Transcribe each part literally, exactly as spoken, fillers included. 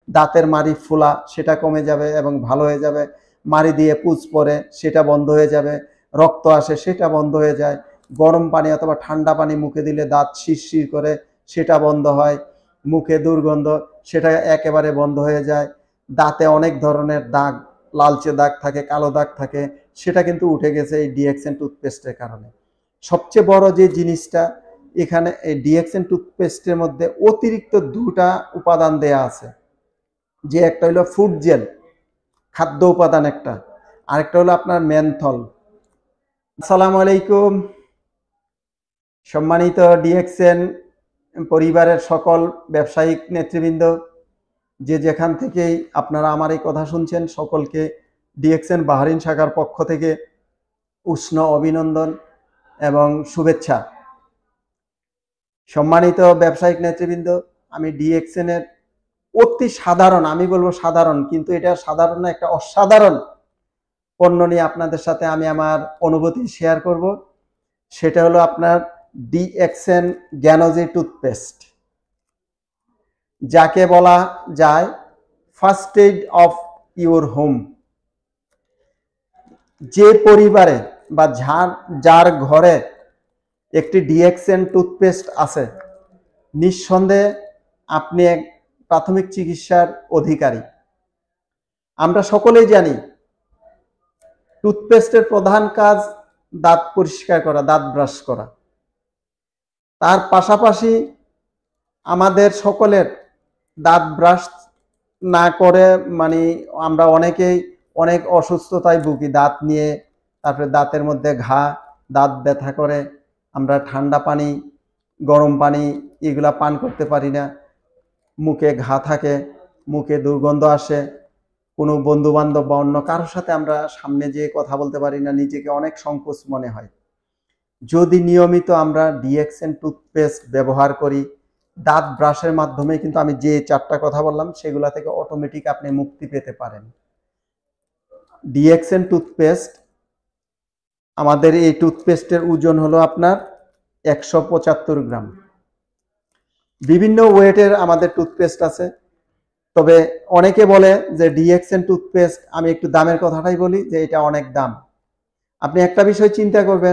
দাঁতের মাড়ি ফোলা সেটা কমে যাবে এবং ভালো হয়ে যাবে, মাড়ি দিয়ে পুঁজ পড়ে সেটা বন্ধ হয়ে যাবে, রক্ত আসে সেটা বন্ধ হয়ে যায়, গরম পানি অথবা ঠান্ডা পানি মুখে দিলে দাঁত শিরশির করে সেটা বন্ধ হয়, মুখে দুর্গন্ধ সেটা একেবারে বন্ধ হয়ে যায়, দাঁতে অনেক ধরনের দাগ, লালচে দাগ থাকে, কালো দাগ থাকে, সেটা কিন্তু উঠে গেছে এই ডিএক্সএন টুথপেস্টের কারণে। সবচেয়ে বড় যে জিনিসটা এখানে এই ডিএক্সএন টুথপেস্টের মধ্যে অতিরিক্ত দুটা উপাদান দেয়া আছে, যে একটা হলো ফুড জেল, খাদ্য উপাদান একটা, আরেকটা হলো আপনার মেনথল। আসসালামু আলাইকুম সম্মানিত ডিএক্সএন পরিবারের সকল ব্যবসায়িক নেতৃবৃন্দ, যে যেখান থেকেই আপনারা আমার এই কথা শুনছেন, সকলকে ডিএক্সএন বাহরিন শাখার পক্ষ থেকে উষ্ণ অভিনন্দন এবং শুভেচ্ছা। সম্মানিত ব্যবসায়িক নেতৃবৃন্দ, আমি ডিএক্সএন এর অতি সাধারণ, আমি বলবো সাধারণ, কিন্তু এটা সাধারণ না, একটা অসাধারণ পণ্য নিয়ে আপনাদের সাথে আমি আমার অনুভূতি শেয়ার করব। সেটা হলো আপনার ডিএক্সএন গ্যানোজি টুথপেস্ট, যাকে বলা যায় first aid of your home. যে পরিবারে বা যার যার ঘরে একটি ডিএক্সএন টুথপেস্ট আছে, নিঃসন্দেহে আপনি এক প্রাথমিক চিকিৎসার অধিকারী। আমরা সকলেই জানি টুথপেস্টের প্রধান কাজ দাঁত পরিষ্কার করা, দাঁত ব্রাশ করা। তার পাশাপাশি আমাদের সকলের দাঁত ব্রাশ না করে মানে আমরা অনেকেই অনেক অসুস্থতায় ভুগি দাঁত নিয়ে, তারপরে দাঁতের মধ্যে ঘা, দাঁত ব্যথা করে, আমরা ঠান্ডা পানি, গরম পানি এগুলা পান করতে পারি না, মুখে ঘা থাকে, মুখে দুর্গন্ধ আসে, কোনো বন্ধু বান্ধব বা অন্য কারোর সাথে আমরা সামনে যেয়ে কথা বলতে পারি না, নিজেকে অনেক সংকোচ মনে হয়। যদি নিয়মিত আমরা ডিএক্সএন টুথপেস্ট ব্যবহার করি, দাঁত ব্রাশের মাধ্যমে কিন্তু আমি যে চারটা কথা বললাম সেগুলা থেকে অটোমেটিক আপনি মুক্তি পেতে পারেন। ডিএক্সএন টুথপেস্ট, আমাদের এই টুথপেস্টের ওজন হলো আপনার একশো পঁচাত্তর গ্রাম। বিভিন্ন ওয়েটের আমাদের টুথপেস্ট আছে, তবে অনেকে বলে যে ডিএক্সএন টুথপেস্ট, আমি একটু দামের কথাটাই বলি যে এটা অনেক দাম। আপনি একটা বিষয় চিন্তা করবেন,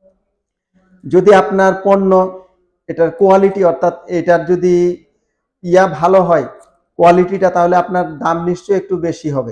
যদি আপনার পণ্য এটার কোয়ালিটি অর্থাৎ এটার যদি ইয়া ভালো হয় কোয়ালিটিটা, তাহলে আপনার দাম নিশ্চয়ই একটু বেশি হবে।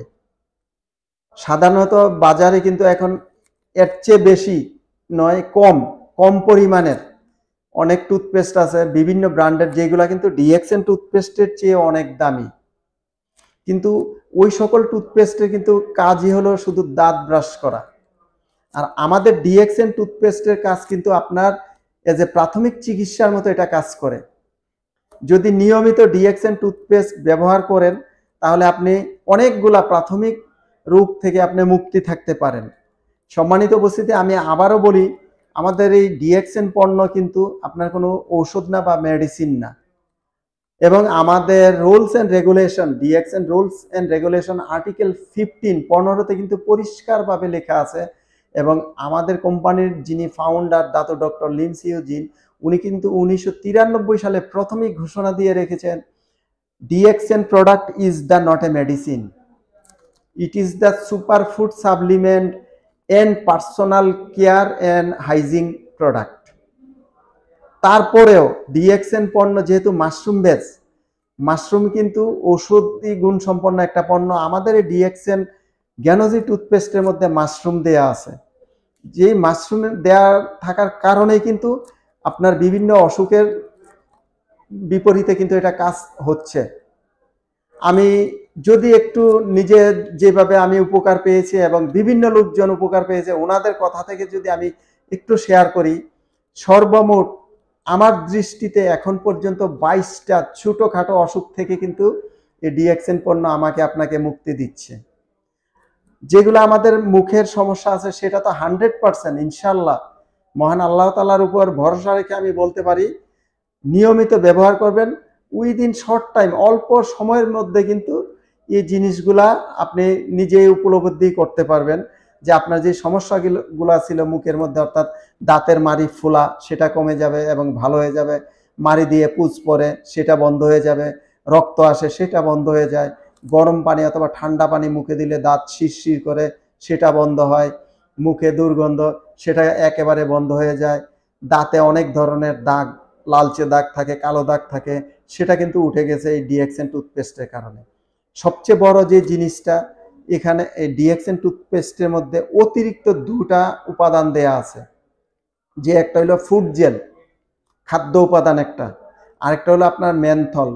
সাধারণত বাজারে কিন্তু এখন এর চেয়ে বেশি নয়, কম কম পরিমাণের অনেক টুথপেস্ট আছে বিভিন্ন ব্র্যান্ডের, যেগুলা কিন্তু ডিএক্সএন টুথপেস্টের চেয়ে অনেক দামি। কিন্তু ওই সকল টুথপেস্টের কিন্তু কাজই হলো শুধু দাঁত ব্রাশ করা। আর আমাদের ডিএক্সএন টুথপেস্টের কাজ কিন্তু আপনার এজ এ প্রাথমিক চিকিৎসার মতো এটা কাজ করে। যদি নিয়মিত ডিএক্সএন টুথপেস্ট ব্যবহার করেন, তাহলে আপনি অনেকগুলা প্রাথমিক রোগ থেকে আপনি মুক্তি থাকতে পারেন। সম্মানিত উপস্থিতি, আমি আবারও বলি, আমাদের এই ডিএক্সএন পণ্য কিন্তু আপনার কোনো ঔষধ না বা মেডিসিন না, এবং আমাদের rules and regulation, DXN rules and regulation article fifteen পনেরোতে কিন্তু পরিষ্কারভাবে লেখা আছে। এবং আমাদের কোম্পানির যিনি founder Dato doctor Lin Siow Jin, উনি কিন্তু উনিশশো তিরানব্বই সালে প্রথমেই ঘোষণা দিয়ে রেখেছেন, DXN product is the not a medicine, it is the super food supplement and personal care and hygiene product. তারপরেও ডিএক্সএন পণ্য যেহেতু মাশরুম বেস, মাশরুম কিন্তু ঔষধি গুণ সম্পন্ন একটা পণ্য। আমাদের এই ডিএক্সএন গ্যানোজি টুথপেস্টের মধ্যে মাশরুম দেয়া আছে, যে মাশরুম দেয়া থাকার কারণেই কিন্তু আপনার বিভিন্ন অসুখের বিপরীতে কিন্তু এটা কাজ হচ্ছে। আমি যদি একটু নিজে যেভাবে আমি উপকার পেয়েছি এবং বিভিন্ন লোকজন উপকার পেয়েছে, ওনাদের কথা থেকে যদি আমি একটু শেয়ার করি, সর্বমোট আমার দৃষ্টিতে এখন পর্যন্ত বাইশটা ছোটোখাটো অসুখ থেকে কিন্তু এই ডিএক্সএন পণ্য আমাকে আপনাকে মুক্তি দিচ্ছে। যেগুলো আমাদের মুখের সমস্যা আছে সেটা তো হান্ড্রেড পার্সেন্ট ইনশাল্লাহ মহান আল্লাহ তাআলার উপর ভরসা রেখে আমি বলতে পারি, নিয়মিত ব্যবহার করবেন, উইদিন শর্ট টাইম, অল্প সময়ের মধ্যে কিন্তু এই জিনিসগুলা আপনি নিজেই উপলব্ধি করতে পারবেন যে আপনার যে সমস্যাগুলো ছিল মুখের মধ্যে, অর্থাৎ দাঁতের মাড়ি ফোলা সেটা কমে যাবে এবং ভালো হয়ে যাবে, মাড়ি দিয়ে পুঁজ পড়ে সেটা বন্ধ হয়ে যাবে, রক্ত আসে সেটা বন্ধ হয়ে যায়, গরম পানি অথবা ঠান্ডা পানি মুখে দিলে দাঁত শিরশির করে সেটা বন্ধ হয়, মুখে দুর্গন্ধ সেটা একেবারে বন্ধ হয়ে যায়, দাঁতে অনেক ধরনের দাগ, লালচে দাগ থাকে, কালো দাগ থাকে, সেটা কিন্তু উঠে গেছে এই ডিএক্সএন টুথপেস্টের কারণে। সবচেয়ে বড় যে জিনিসটা এখানে এই ডিএক্সএন টুথপেস্টের মধ্যে অতিরিক্ত দুটা উপাদান দেয়া আছে, যে একটা হলো ফুড জেল, খাদ্য উপাদান একটা, আরেকটা হলো আপনার মেনথল,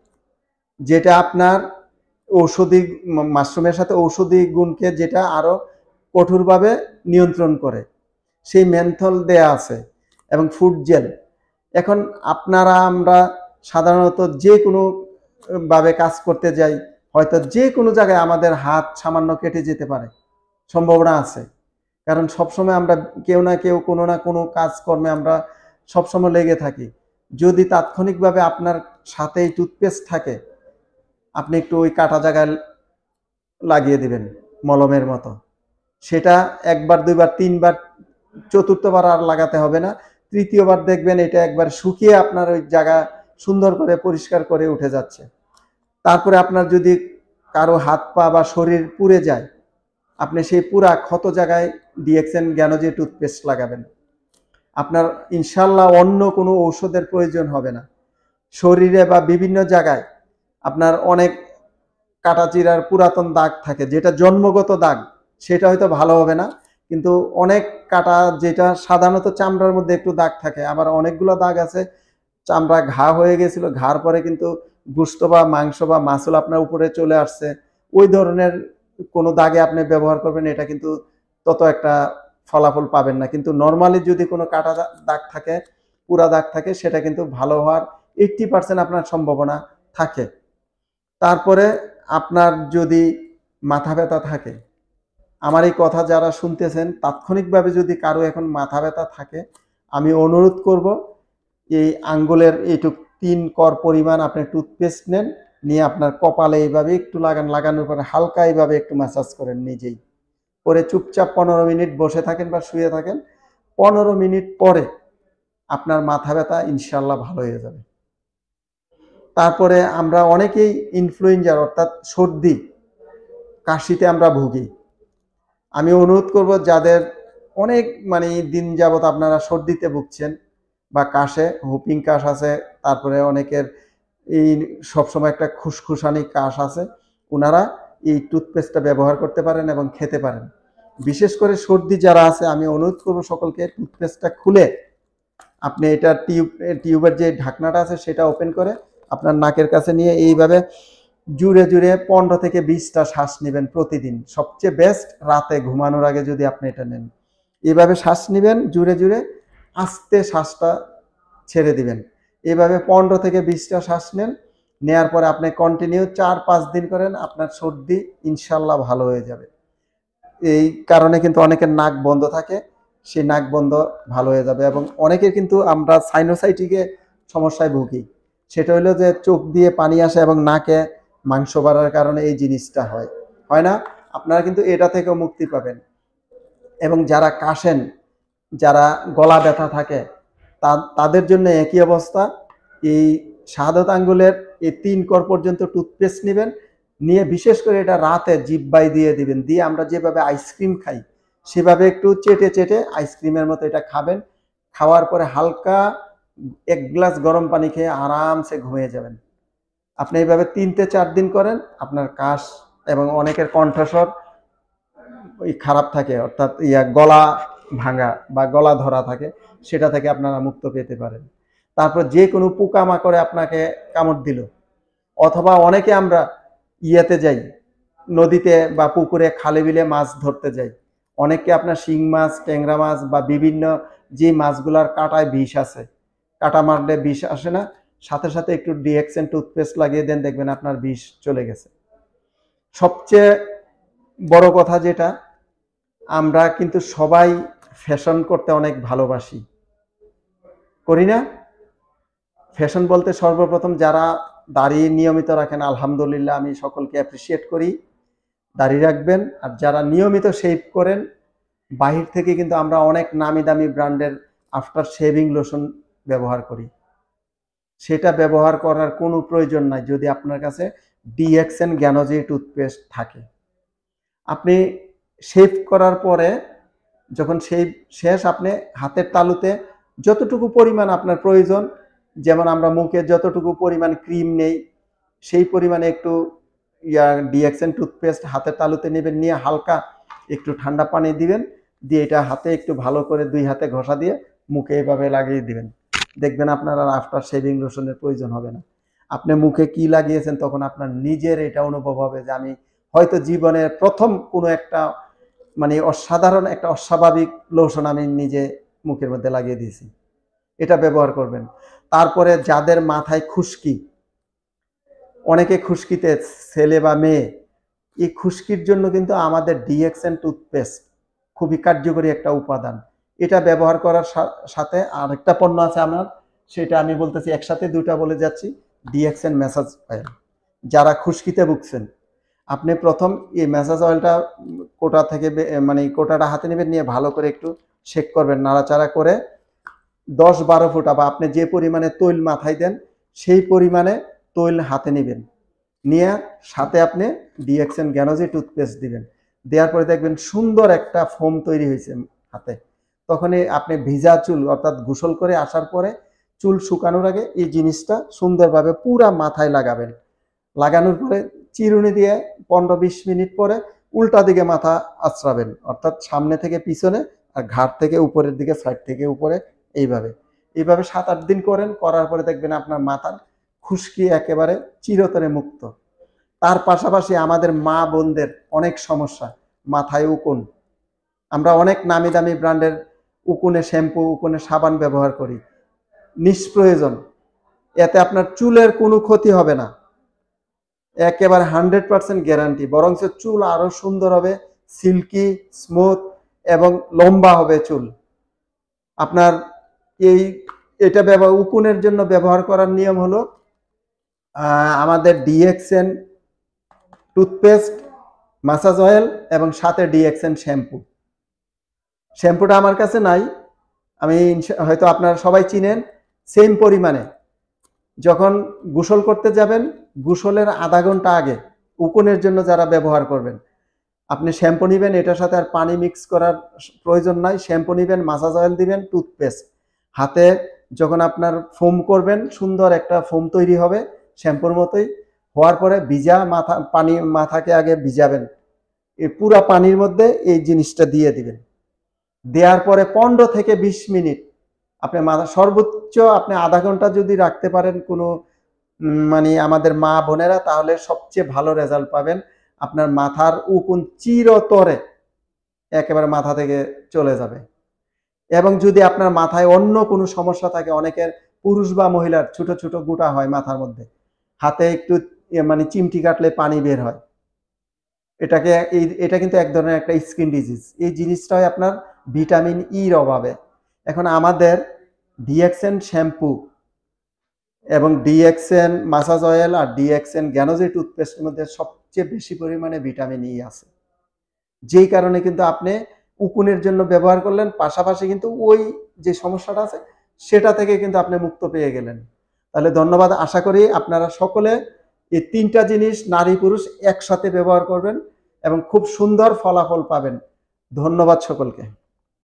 যেটা আপনার ঔষধি মাশরুমের সাথে ঔষধি গুণকে যেটা আরো কঠোরভাবে নিয়ন্ত্রণ করে, সেই মেনথল দেয়া আছে এবং ফুড জেল। এখন আপনারা আমরা সাধারণত যে কোনো ভাবে কাজ করতে যাই, হয়তো যে কোনো জায়গায় আমাদের হাত সামান্য কেটে যেতে পারে, সম্ভাবনা আছে, কারণ সবসময় আমরা কেউ না কেউ কোনো না কোনো কাজকর্মে আমরা সবসময় লেগে থাকি। যদি তাৎক্ষণিকভাবে আপনার সাথে টুথপেস্ট থাকে, আপনি একটু ওই কাটা জায়গায় লাগিয়ে দিবেন মলমের মতো, সেটা একবার দুইবার তিনবার, চতুর্থবার আর লাগাতে হবে না, তৃতীয়বার দেখবেন এটা একবার শুকিয়ে আপনার ওই জায়গা সুন্দর করে পরিষ্কার করে উঠে যাচ্ছে। তারপরে আপনার যদি কারো হাত পা বা শরীর পুড়ে যায়, আপনি সেই পুরা ক্ষত জায়গায় ডিএক্সএন জ্ঞানজি টুথপেস্ট লাগাবেন, আপনার ইনশাল্লাহ অন্য কোনো ঔষধের প্রয়োজন হবে না। শরীরে বা বিভিন্ন জায়গায় আপনার অনেক কাটাচিরার পুরাতন দাগ থাকে, যেটা জন্মগত দাগ, সেটা হয়তো ভালো হবে না, কিন্তু অনেক কাটা যেটা সাধারণত চামড়ার মধ্যে একটু দাগ থাকে, আবার অনেকগুলো দাগ আছে চামড়া ঘা হয়ে গেছিল, ঘার পরে কিন্তু গোশত বা মাংস বা মাংসল আপনার উপরে চলে আসছে, ওই ধরনের কোনো দাগে আপনি ব্যবহার করবেন, এটা কিন্তু তত একটা ফলাফল পাবেন না। কিন্তু নর্মালি যদি কোনো কাটা দাগ থাকে, পুরা দাগ থাকে, সেটা কিন্তু ভালো হওয়ার এইট্টি পার্সেন্ট আপনার সম্ভাবনা থাকে। তারপরে আপনার যদি মাথা ব্যথা থাকে, আমার এই কথা যারা শুনতেছেন, তাৎক্ষণিকভাবে যদি কারো এখন মাথা ব্যথা থাকে, আমি অনুরোধ করব এই আঙ্গুলের এইটুক তিন কর পরিমাণ আপনি টুথপেস্ট নেন, নিয়ে আপনার কপালে এইভাবে একটু লাগান, লাগানোর পরে হালকা এইভাবে একটু ম্যাসাজ করেন নিজেই, করে চুপচাপ পনেরো মিনিট বসে থাকেন বা শুয়ে থাকেন, পনেরো মিনিট পরে আপনার মাথা ব্যথা ইনশাল্লাহ ভালো হয়ে যাবে। তারপরে আমরা অনেকেই ইনফ্লুয়েঞ্জার অর্থাৎ সর্দি কাশিতে আমরা ভুগি। আমি অনুরোধ করব যাদের অনেক মানে দিন যাবত আপনারা সর্দিতে ভুগছেন বা কাশে, হুপিং কাশ আছে, তারপরে অনেকের এই সবসময় একটা খুসখুসানি কাশ আছে, ওনারা এই টুথপেস্টটা ব্যবহার করতে পারেন এবং খেতে পারেন। বিশেষ করে সর্দি যারা আছে, আমি অনুরোধ করব সকলকে টুথপেস্টটা খুলে আপনি এটা টিউব টিউবের যে ঢাকনাটা আছে সেটা ওপেন করে আপনার নাকের কাছে নিয়ে এইভাবে জুড়ে জুড়ে পনেরো থেকে বিশটা শ্বাস নেবেন প্রতিদিন। সবচেয়ে বেস্ট রাতে ঘুমানোর আগে যদি আপনি এটা নেন, এইভাবে শ্বাস নেবেন জুড়ে জুড়ে, আস্তে শ্বাসটা ছেড়ে দিবেন, এইভাবে পনেরো থেকে বিশটা শ্বাস নেন, নেয়ার পরে আপনি কন্টিনিউ চার পাঁচ দিন করেন, আপনার সর্দি ইনশাল্লাহ ভালো হয়ে যাবে। এই কারণে কিন্তু অনেকের নাক বন্ধ থাকে, সেই নাক বন্ধ ভালো হয়ে যাবে। এবং অনেকের কিন্তু আমরা সাইনোসাইটিকে সমস্যায় ভুগি, সেটা হলো যে চোখ দিয়ে পানি আসে এবং নাকে মাংস বাড়ার কারণে এই জিনিসটা হয় হয় না, আপনারা কিন্তু এটা থেকেও মুক্তি পাবেন। এবং যারা কাশেন, যারা গলা ব্যথা থাকে, তাদের জন্য একই অবস্থা, এই শাহাদাত আঙ্গুলের এই তিন কর পর্যন্ত টুথপেস্ট নেবেন, নিয়ে বিশেষ করে এটা রাতে জিহ্বায় দিয়ে দিবেন, দিয়ে আমরা যেভাবে আইসক্রিম খাই সেভাবে একটু চেটে চেটে আইসক্রিমের মতো এটা খাবেন। খাওয়ার পরে হালকা এক গ্লাস গরম পানি খেয়ে আরামসে ঘুমিয়ে যাবেন। আপনি এইভাবে তিন থেকে চার দিন করেন, আপনার কাশ এবং অনেকের কণ্ঠস্বর ওই খারাপ থাকে, অর্থাৎ ইয়া গলা ভাঙা বা গলা ধরা থাকে, সেটা থেকে আপনারা মুক্ত পেতে পারেন। তারপর যে কোনো পোকামাকড়ে আপনাকে কামড় দিল, অথবা অনেকে আমরা ইয়াতে যাই, নদীতে বা পুকুরে খালে বিলে মাছ ধরতে যাই, অনেকে আপনার শিং মাছ, ট্যাংরা মাছ বা বিভিন্ন যে মাছগুলার কাঁটায় বিষ আছে, কাঁটা মারলে বিষ আসে না, সাথে সাথে একটু ডিএক্সএন টুথপেস্ট লাগিয়ে দেন, দেখবেন আপনার বিষ চলে গেছে। সবচেয়ে বড় কথা যেটা, আমরা কিন্তু সবাই ফ্যাশন করতে অনেক ভালোবাসি, করি না? ফ্যাশন বলতে সর্বপ্রথম যারা দাড়ি নিয়মিত রাখেন, আলহামদুলিল্লাহ, আমি সকলকে অ্যাপ্রিসিয়েট করি, দাড়ি রাখবেন। আর যারা নিয়মিত শেভ করেন, বাহির থেকে কিন্তু আমরা অনেক নামি দামি ব্র্যান্ডের আফটার শেভিং লোশন ব্যবহার করি, সেটা ব্যবহার করার কোনো প্রয়োজন নাই যদি আপনার কাছে ডিএক্সএন জ্ঞানজি টুথপেস্ট থাকে। আপনি শেভ করার পরে যখন শেভ শেষ, আপনি হাতের তালুতে যতটুকু পরিমাণ আপনার প্রয়োজন, যেমন আমরা মুখে যতটুকু পরিমাণ ক্রিম নেই সেই পরিমাণে একটু ইয়া ডিএক্সএন টুথপেস্ট হাতের তালুতে নেবেন, নিয়ে হালকা একটু ঠান্ডা পানি দিবেন, দিয়ে এটা হাতে একটু ভালো করে দুই হাতে ঘষা দিয়ে মুখে এভাবে লাগিয়ে দিবেন। দেখবেন আপনার আর আফটার শেভিং লোশনের প্রয়োজন হবে না। আপনি মুখে কি লাগিয়েছেন তখন আপনার নিজের এটা অনুভব হবে যে আমি হয়তো জীবনের প্রথম কোনো একটা মানে অসাধারণ একটা অস্বাভাবিক লোশন আমি নিজে মুখের মধ্যে লাগিয়ে দিয়েছি। এটা ব্যবহার করবেন। তারপরে যাদের মাথায় খুশকি, অনেকে খুশকিতে, ছেলে বা মেয়ে, এই খুশকির জন্য কিন্তু আমাদের ডিএক্সএন টুথপেস্ট খুবই কার্যকরী একটা উপাদান। এটা ব্যবহার করার সাথে আরেকটা পণ্য আছে আমার, সেটা আমি বলতেছি একসাথে দুটা বলে যাচ্ছি, ডিএক্সএন ম্যাসাজ অয়েল। যারা খুশকিতে ভুগছেন, আপনি প্রথম এই ম্যাসাজ অয়েলটা কোটা থেকে মানে কোটাটা হাতে নেবেন, নিয়ে ভালো করে একটু শেক করবেন, নাড়াচাড়া করে দশ বারো ফুটা বা আপনি যে পরিমাণে তৈল মাথায় দেন সেই পরিমাণে তৈল হাতে নেবেন, নিয়ে সাথে আপনি ডিএক্সএন জ্ঞানজি টুথপেস্ট দিবেন। দেওয়ার পরে দেখবেন সুন্দর একটা ফোম তৈরি হয়েছে হাতে। তখনই আপনি ভিজা চুল অর্থাৎ গোসল করে আসার পরে চুল শুকানোর আগে এই জিনিসটা সুন্দরভাবে পুরা মাথায় লাগাবেন। লাগানোর পরে চিরুনি দিয়ে পনেরো বিশ মিনিট পরে উল্টা দিকে মাথা আঁচড়াবেন, অর্থাৎ সামনে থেকে পিছনে আর ঘাট থেকে উপরের দিকে, সাইড থেকে উপরে, এইভাবে এইভাবে সাত আট দিন করেন। করার পরে দেখবেন আপনার মাথার খুশকি একেবারে চিরতরে মুক্ত। তার পাশাপাশি আমাদের মা বোনদের অনেক সমস্যা, মাথায় উকুন, আমরা অনেক নামি দামি ব্র্যান্ডের উকুনে শ্যাম্পু, উকুনে সাবান ব্যবহার করি নিষ্প্রয়োজন। এতে আপনার চুলের কোনো ক্ষতি হবে না, একেবারে হান্ড্রেড পার্সেন্ট গ্যারান্টি, বরঞ্চ চুল আরো সুন্দর হবে, সিল্কি স্মুথ এবং লম্বা হবে চুল আপনার। এই এটা ব্যবহার উকুনের জন্য ব্যবহার করার নিয়ম হলো আমাদের ডিএক্সএন টুথপেস্ট, ম্যাসাজ অয়েল এবং সাথে ডিএক্সএন শ্যাম্পু। শ্যাম্পুটা আমার কাছে নাই, আমি হয়তো আপনারা সবাই চিনেন। সেম পরিমাণে যখন গোসল করতে যাবেন, গোসলের আধা ঘন্টা আগে উকুনের জন্য যারা ব্যবহার করবেন, আপনি শ্যাম্পু নেবেন, এটার সাথে আর পানি মিক্স করার প্রয়োজন নাই। শ্যাম্পু নেবেন, ম্যাসাজ অয়েল দিবেন, টুথপেস্ট হাতে যখন আপনার ফোম করবেন, সুন্দর একটা ফোম তৈরি হবে শ্যাম্পুর মতোই। হওয়ার পরে ভিজা মাথা, পানি মাথাকে আগে ভিজাবেন, এই পুরা পানির মধ্যে এই জিনিসটা দিয়ে দিবেন। দেওয়ার পরে পনেরো থেকে বিশ মিনিট আপনি মাথা, সর্বোচ্চ আপনি আধা ঘন্টা যদি রাখতে পারেন কোনো মানে আমাদের মা বোনেরা, তাহলে সবচেয়ে ভালো রেজাল্ট পাবেন। আপনার মাথার উকুন চিরতরে একেবারে মাথা থেকে চলে যাবে। এবং যদি আপনার মাথায় অন্য কোনো সমস্যা থাকে, অনেকের পুরুষ বা মহিলার ছোট ছোট গুটা হয় মাথার মধ্যে, হাতে একটু মানে চিমটি কাটলে পানি বের হয়, এটাকে এই এটা কিন্তু এক ধরনের একটা স্কিন ডিজিজ। এই জিনিসটা হয় আপনার ভিটামিন ইর অভাবে। এখন আমাদের ডিএক্সএন শ্যাম্পু এবং ডিএক্সএন ম্যাসাজ অয়েল আর ডিএক্সএন জ্ঞানজি টুথপেস্টের মধ্যে সবচেয়ে বেশি পরিমাণে ভিটামিন ই আছে, যেই কারণে কিন্তু আপনি উকুনের জন্য ব্যবহার করলেন, পাশাপাশি কিন্তু ওই যে সমস্যাটা আছে সেটা থেকে কিন্তু আপনি মুক্ত পেয়ে গেলেন। তাহলে ধন্যবাদ। আশা করি আপনারা সকলে এই তিনটা জিনিস নারী পুরুষ একসাথে ব্যবহার করবেন এবং খুব সুন্দর ফলাফল পাবেন। ধন্যবাদ সকলকে।